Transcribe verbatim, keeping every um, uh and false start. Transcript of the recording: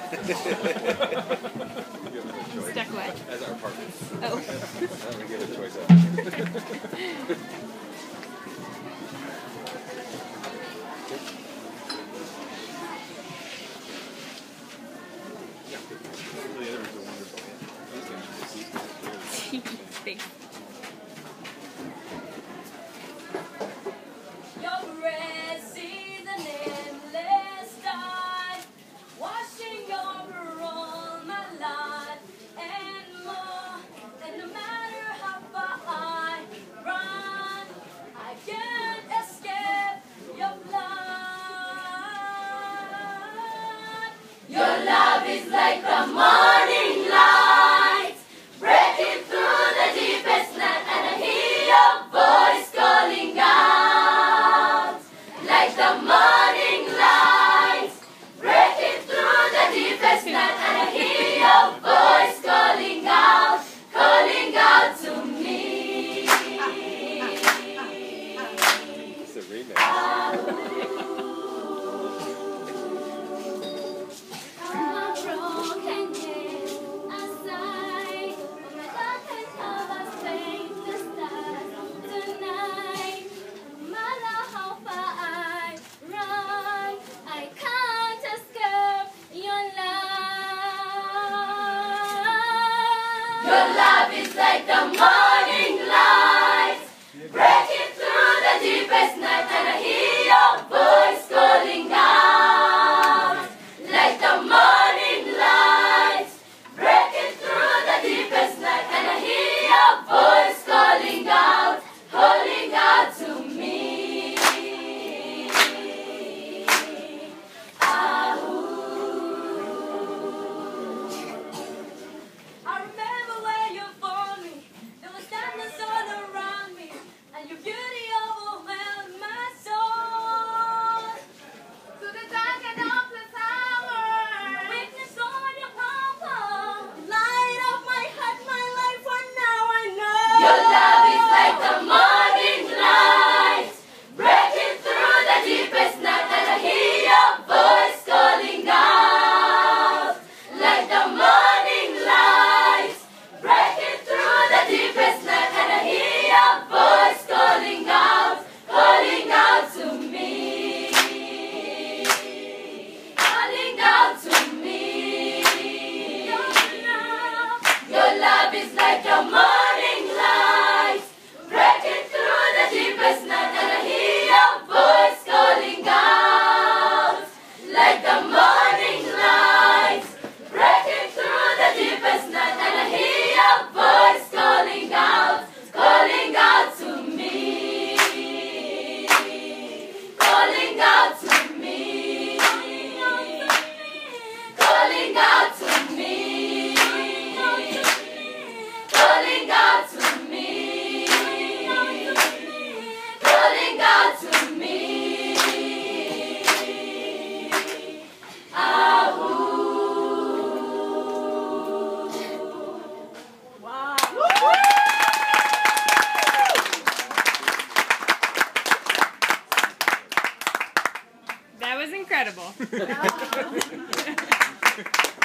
Stuck what? As our partner. Oh. Then we give a choice out. Thanks. Your red seas and endless tide, washing over all my life and more. And no matter how far I run, I can't escape your blood. Your love is like the morning light, breaking through the deepest night, and I hear your voice calling out. Like the morning light, breaking through the deepest night, and I hear your voice calling out, calling out to me. It's a remix. Your love is like the morning light, breaking through the deepest night, and I hear your voice calling out. Like the morning light, breaking through the deepest night, and I hear your voice calling out, calling out to me. I remember when you found me, there was darkness all around me, and your beauty overwhelmed my soul. To the dark and darkness hour, witness all your power, light of my heart, my life, and now I know. Your love is like the morning light, breaking through the deepest night, and I hear your voice calling out. Like the morning light, breaking through the deepest night, and I hear your voice calling out, calling out to me, calling out to me. Your love is like the morning light, breaking through the deepest night, and I hear your voice calling out. Like the morning light, breaking through the deepest night, and I hear your voice calling out, calling out to me, calling out to me, calling out to me, calling out to me, calling out to me. That was incredible.